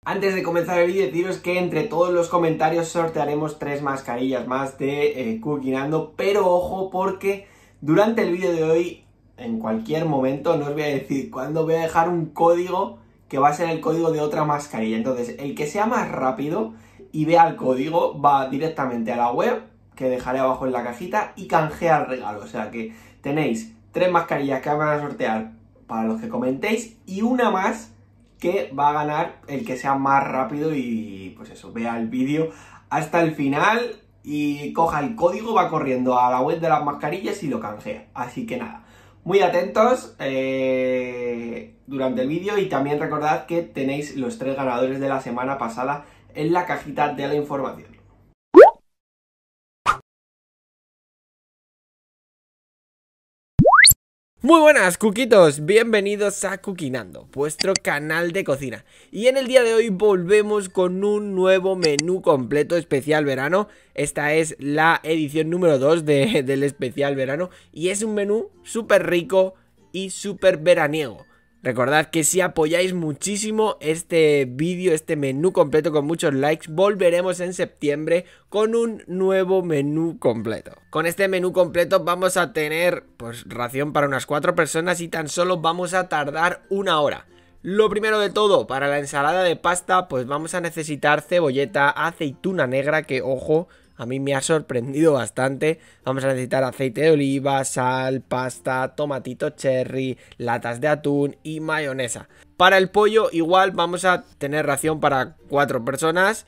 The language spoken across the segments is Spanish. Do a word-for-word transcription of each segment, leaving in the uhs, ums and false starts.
Antes de comenzar el vídeo, deciros que entre todos los comentarios sortearemos tres mascarillas más de eh, Cookinando, pero ojo porque durante el vídeo de hoy, en cualquier momento, no os voy a decir cuándo, voy a dejar un código que va a ser el código de otra mascarilla. Entonces, el que sea más rápido y vea el código va directamente a la web, que dejaré abajo en la cajita, y canjea el regalo. O sea que tenéis tres mascarillas que van a sortear para los que comentéis y una más que va a ganar el que sea más rápido y pues eso, vea el vídeo hasta el final y coja el código, va corriendo a la web de las mascarillas y lo canjea. Así que nada, muy atentos eh, durante el vídeo, y también recordad que tenéis los tres ganadores de la semana pasada en la cajita de la información. Muy buenas, cuquitos, bienvenidos a Cookinando, vuestro canal de cocina. Y en el día de hoy volvemos con un nuevo menú completo especial verano. Esta es la edición número dos de, del especial verano y es un menú súper rico y súper veraniego. Recordad que si apoyáis muchísimo este vídeo, este menú completo con muchos likes, volveremos en septiembre con un nuevo menú completo. Con este menú completo vamos a tener pues ración para unas cuatro personas y tan solo vamos a tardar una hora. Lo primero de todo, para la ensalada de pasta pues vamos a necesitar cebolleta, aceituna negra, que ojo, a mí me ha sorprendido bastante. Vamos a necesitar aceite de oliva, sal, pasta, tomatito cherry, latas de atún y mayonesa. Para el pollo igual vamos a tener ración para cuatro personas.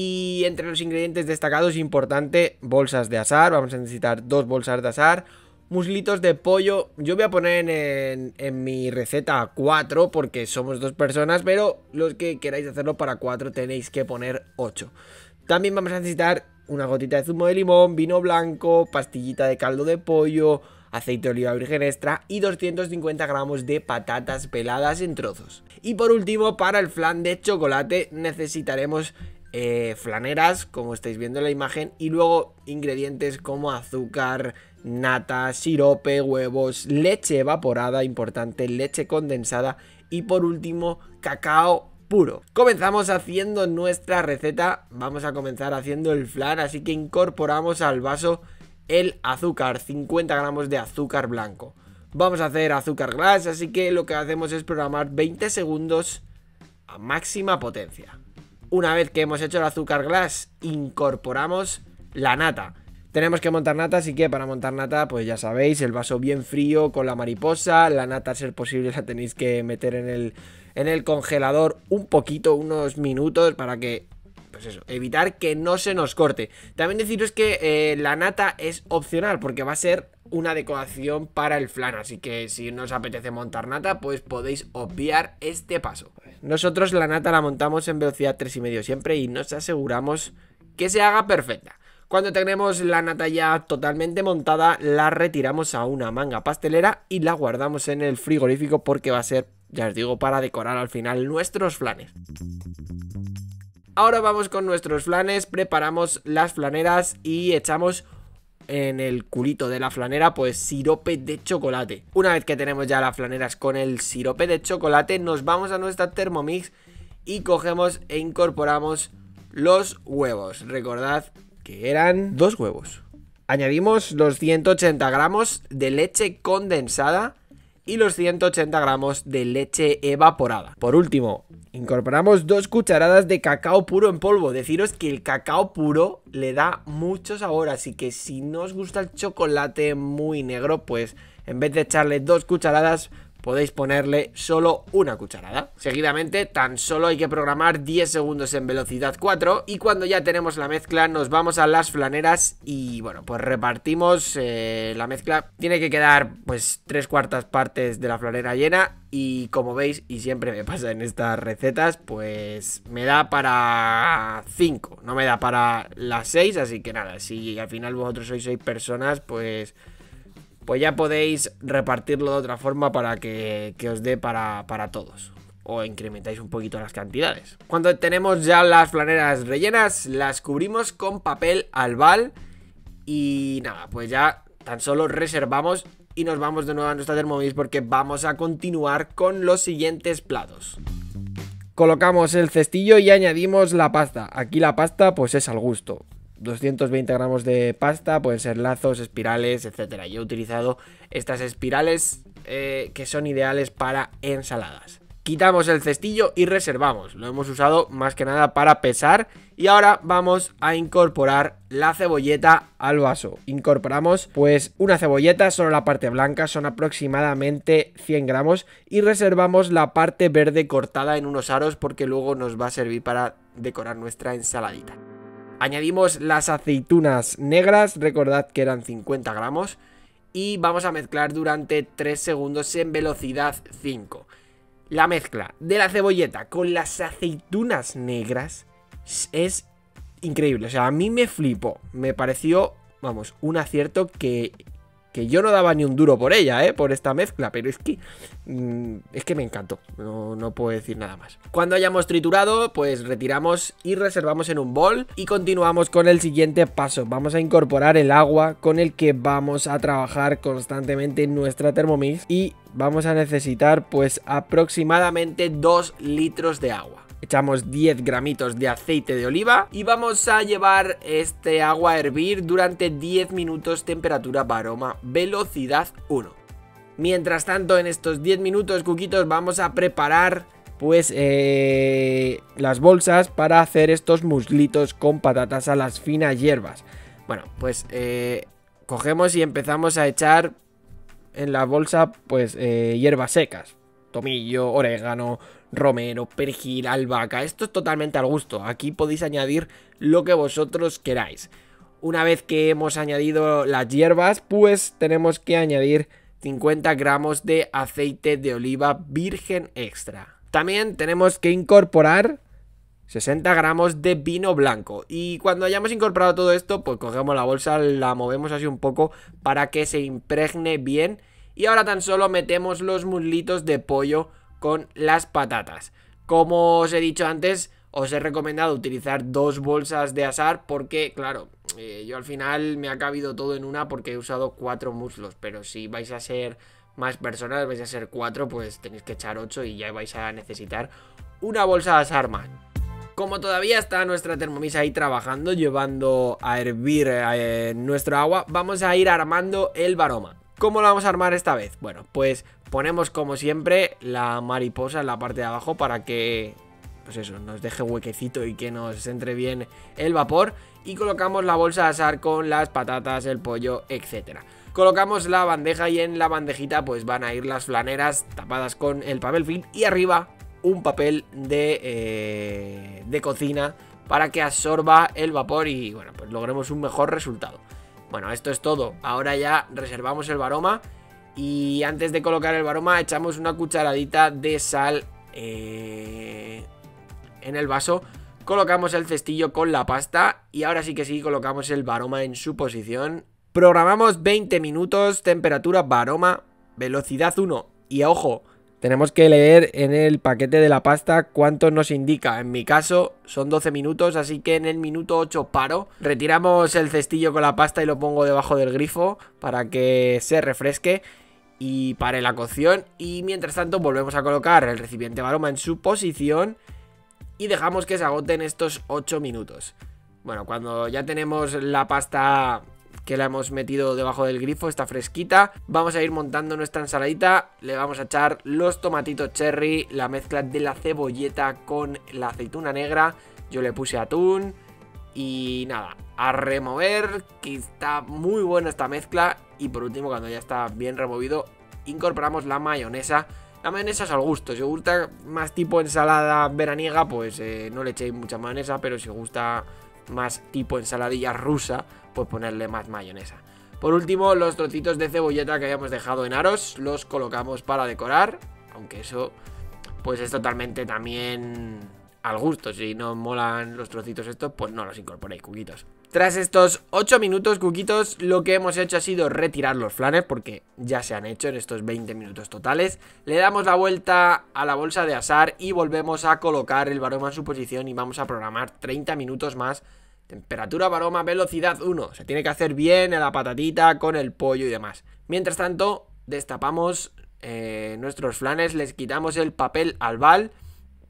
Y entre los ingredientes destacados, importante, bolsas de asar. Vamos a necesitar dos bolsas de asar. Muslitos de pollo, yo voy a poner en, en mi receta cuatro porque somos dos personas, pero los que queráis hacerlo para cuatro tenéis que poner ocho. También vamos a necesitar una gotita de zumo de limón, vino blanco, pastillita de caldo de pollo, aceite de oliva virgen extra y doscientos cincuenta gramos de patatas peladas en trozos. Y por último, para el flan de chocolate necesitaremos eh, flaneras, como estáis viendo en la imagen, y luego ingredientes como azúcar, nata, sirope, huevos, leche evaporada, importante, leche condensada y por último cacao puro. Comenzamos haciendo nuestra receta. Vamos a comenzar haciendo el flan, así que incorporamos al vaso el azúcar, cincuenta gramos de azúcar blanco. Vamos a hacer azúcar glass, así que lo que hacemos es programar veinte segundos a máxima potencia. Una vez que hemos hecho el azúcar glass, incorporamos la nata. Tenemos que montar nata, así que para montar nata, pues ya sabéis, el vaso bien frío con la mariposa. La nata, a ser posible, la tenéis que meter en el, en el congelador un poquito, unos minutos, para que, pues eso, evitar que no se nos corte. También deciros que eh, la nata es opcional, porque va a ser una decoración para el flan, así que si no os apetece montar nata, pues podéis obviar este paso. Nosotros la nata la montamos en velocidad tres y medio siempre y nos aseguramos que se haga perfecta. Cuando tenemos la nata ya totalmente montada, la retiramos a una manga pastelera y la guardamos en el frigorífico porque va a ser, ya os digo, para decorar al final nuestros flanes. Ahora vamos con nuestros flanes, preparamos las flaneras y echamos en el culito de la flanera pues sirope de chocolate. Una vez que tenemos ya las flaneras con el sirope de chocolate, nos vamos a nuestra Thermomix y cogemos e incorporamos los huevos. Recordad que eran dos huevos. Añadimos los ciento ochenta gramos de leche condensada y los ciento ochenta gramos de leche evaporada. Por último, incorporamos dos cucharadas de cacao puro en polvo. Deciros que el cacao puro le da mucho sabor, así que si no os gusta el chocolate muy negro, pues en vez de echarle dos cucharadas, podéis ponerle solo una cucharada. Seguidamente, tan solo hay que programar diez segundos en velocidad cuatro. Y cuando ya tenemos la mezcla, nos vamos a las flaneras y bueno, pues repartimos eh, la mezcla. Tiene que quedar pues tres cuartas partes de la flanera llena. Y como veis, y siempre me pasa en estas recetas, pues me da para cinco, no me da para las seis. Así que nada, si al final vosotros sois seis personas, pues... pues ya podéis repartirlo de otra forma para que, que os dé para, para todos. O incrementáis un poquito las cantidades. Cuando tenemos ya las flaneras rellenas, las cubrimos con papel albal. Y nada, pues ya tan solo reservamos y nos vamos de nuevo a nuestra Thermomix porque vamos a continuar con los siguientes platos. colocamos el cestillo y añadimos la pasta. Aquí la pasta pues es al gusto. doscientos veinte gramos de pasta, pueden ser lazos, espirales, etcétera. Yo he utilizado estas espirales eh, que son ideales para ensaladas. Quitamos el cestillo y reservamos. Lo hemos usado más que nada para pesar. Y ahora vamos a incorporar la cebolleta al vaso. Incorporamos pues una cebolleta, solo la parte blanca, son aproximadamente cien gramos. Y reservamos la parte verde cortada en unos aros porque luego nos va a servir para decorar nuestra ensaladita. Añadimos las aceitunas negras, recordad que eran cincuenta gramos. Y vamos a mezclar durante tres segundos en velocidad cinco. La mezcla de la cebolleta con las aceitunas negras es increíble. O sea, a mí me flipó. Me pareció, vamos, un acierto que, que yo no daba ni un duro por ella, ¿eh? Por esta mezcla. Pero es que, mmm, es que me encantó. No, no puedo decir nada más. Cuando hayamos triturado, pues retiramos y reservamos en un bol. Y continuamos con el siguiente paso. Vamos a incorporar el agua con el que vamos a trabajar constantemente en nuestra Thermomix. Y vamos a necesitar pues aproximadamente dos litros de agua. Echamos diez gramitos de aceite de oliva y vamos a llevar este agua a hervir durante diez minutos, temperatura Varoma, velocidad uno. Mientras tanto, en estos diez minutos, cuquitos, vamos a preparar pues eh, las bolsas para hacer estos muslitos con patatas a las finas hierbas. Bueno, pues eh, cogemos y empezamos a echar en la bolsa pues eh, hierbas secas, tomillo, orégano, romero, perejil, albahaca. Esto es totalmente al gusto. Aquí podéis añadir lo que vosotros queráis. Una vez que hemos añadido las hierbas, pues tenemos que añadir cincuenta gramos de aceite de oliva virgen extra. También tenemos que incorporar sesenta gramos de vino blanco. Y cuando hayamos incorporado todo esto, pues cogemos la bolsa, la movemos así un poco para que se impregne bien. Y ahora tan solo metemos los muslitos de pollo con las patatas. Como os he dicho antes, os he recomendado utilizar dos bolsas de asar porque, claro, eh, yo al final me ha cabido todo en una porque he usado cuatro muslos. Pero si vais a ser más personas, vais a ser cuatro, pues tenéis que echar ocho y ya vais a necesitar una bolsa de asar más. Como todavía está nuestra Thermomix ahí trabajando, llevando a hervir eh, nuestro agua, vamos a ir armando el Varoma. ¿Cómo lo vamos a armar esta vez? Bueno, pues ponemos como siempre la mariposa en la parte de abajo para que, pues eso, nos deje huequecito y que nos entre bien el vapor. Y colocamos la bolsa de asar con las patatas, el pollo, etcétera. Colocamos la bandeja y en la bandejita pues van a ir las flaneras tapadas con el papel film y arriba un papel de, eh, de cocina para que absorba el vapor y bueno, pues logremos un mejor resultado. Bueno, esto es todo. Ahora ya reservamos el Varoma y antes de colocar el Varoma echamos una cucharadita de sal eh, en el vaso. Colocamos el cestillo con la pasta y ahora sí que sí colocamos el Varoma en su posición. Programamos veinte minutos, temperatura Varoma, velocidad uno. Y ojo, tenemos que leer en el paquete de la pasta cuánto nos indica. En mi caso son doce minutos, así que en el minuto ocho paro. Retiramos el cestillo con la pasta y lo pongo debajo del grifo para que se refresque y pare la cocción. Y mientras tanto volvemos a colocar el recipiente Varoma en su posición y dejamos que se agoten estos ocho minutos. Bueno, cuando ya tenemos la pasta que la hemos metido debajo del grifo, está fresquita, vamos a ir montando nuestra ensaladita. Le vamos a echar los tomatitos cherry, la mezcla de la cebolleta con la aceituna negra. Yo le puse atún y nada, a remover, que está muy buena esta mezcla. Y por último, cuando ya está bien removido, incorporamos la mayonesa. La mayonesa es al gusto, si os gusta más tipo ensalada veraniega, pues eh, no le echéis mucha mayonesa, pero si os gusta más tipo ensaladilla rusa, pues ponerle más mayonesa. Por último, los trocitos de cebolleta que habíamos dejado en aros los colocamos para decorar, aunque eso pues es totalmente también al gusto. Si no molan los trocitos estos, pues no los incorporéis, cuquitos. Tras estos ocho minutos, cuquitos, lo que hemos hecho ha sido retirar los flanes porque ya se han hecho en estos veinte minutos totales. Le damos la vuelta a la bolsa de asar y volvemos a colocar el Varoma en su posición y vamos a programar treinta minutos más. Temperatura Varoma, velocidad uno. Se tiene que hacer bien en la patatita con el pollo y demás. Mientras tanto, destapamos eh, nuestros flanes, les quitamos el papel albal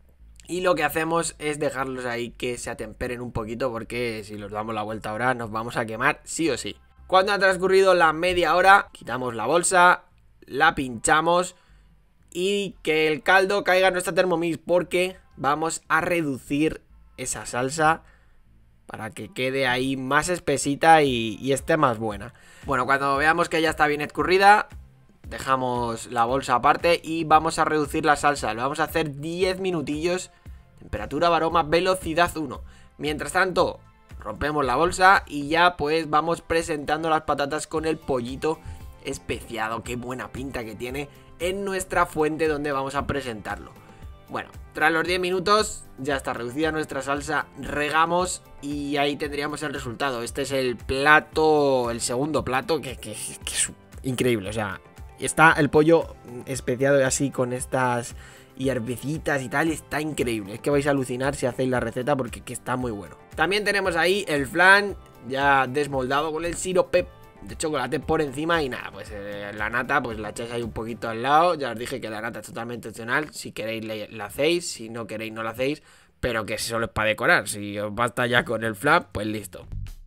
Y lo que hacemos es dejarlos ahí que se atemperen un poquito, porque si los damos la vuelta ahora nos vamos a quemar sí o sí. Cuando ha transcurrido la media hora, quitamos la bolsa, la pinchamos y que el caldo caiga en nuestra Thermomix, porque vamos a reducir esa salsa para que quede ahí más espesita y, y esté más buena. Bueno, cuando veamos que ya está bien escurrida, dejamos la bolsa aparte y vamos a reducir la salsa. Lo vamos a hacer diez minutillos, temperatura, aroma, velocidad uno. Mientras tanto, rompemos la bolsa y ya pues vamos presentando las patatas con el pollito especiado. Qué buena pinta que tiene en nuestra fuente donde vamos a presentarlo. Bueno, tras los diez minutos ya está reducida nuestra salsa, regamos y ahí tendríamos el resultado. Este es el plato, el segundo plato, que, que, que es increíble. O sea, está el pollo especiado así con estas hierbecitas y tal, y está increíble. Es que vais a alucinar si hacéis la receta, porque que está muy bueno. También tenemos ahí el flan ya desmoldado con el sirope de chocolate por encima y nada, pues eh, la nata pues la echáis ahí un poquito al lado. Ya os dije que la nata es totalmente opcional, si queréis la hacéis, si no queréis no la hacéis, pero que solo es para decorar. Si os basta ya con el flan, pues listo.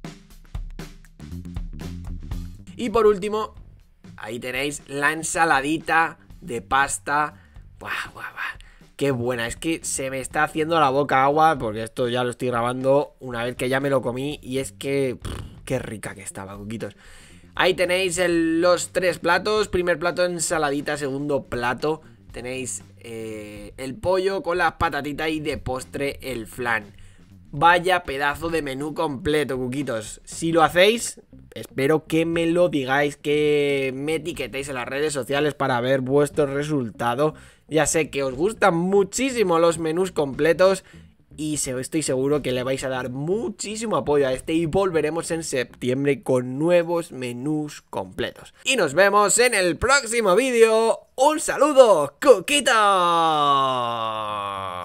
Y por último, ahí tenéis la ensaladita de pasta. Buah, buah, buah. Qué buena, es que se me está haciendo la boca agua, porque esto ya lo estoy grabando una vez que ya me lo comí y es que... Pff, qué rica que estaba, cuquitos. Ahí tenéis el, los tres platos. Primer plato ensaladita, segundo plato tenéis eh, el pollo con las patatitas y de postre el flan. Vaya pedazo de menú completo, cuquitos. Si lo hacéis, espero que me lo digáis, que me etiquetéis en las redes sociales para ver vuestro resultado. Ya sé que os gustan muchísimo los menús completos y estoy seguro que le vais a dar muchísimo apoyo a este, y volveremos en septiembre con nuevos menús completos. Y nos vemos en el próximo vídeo. ¡Un saludo, cuquitos!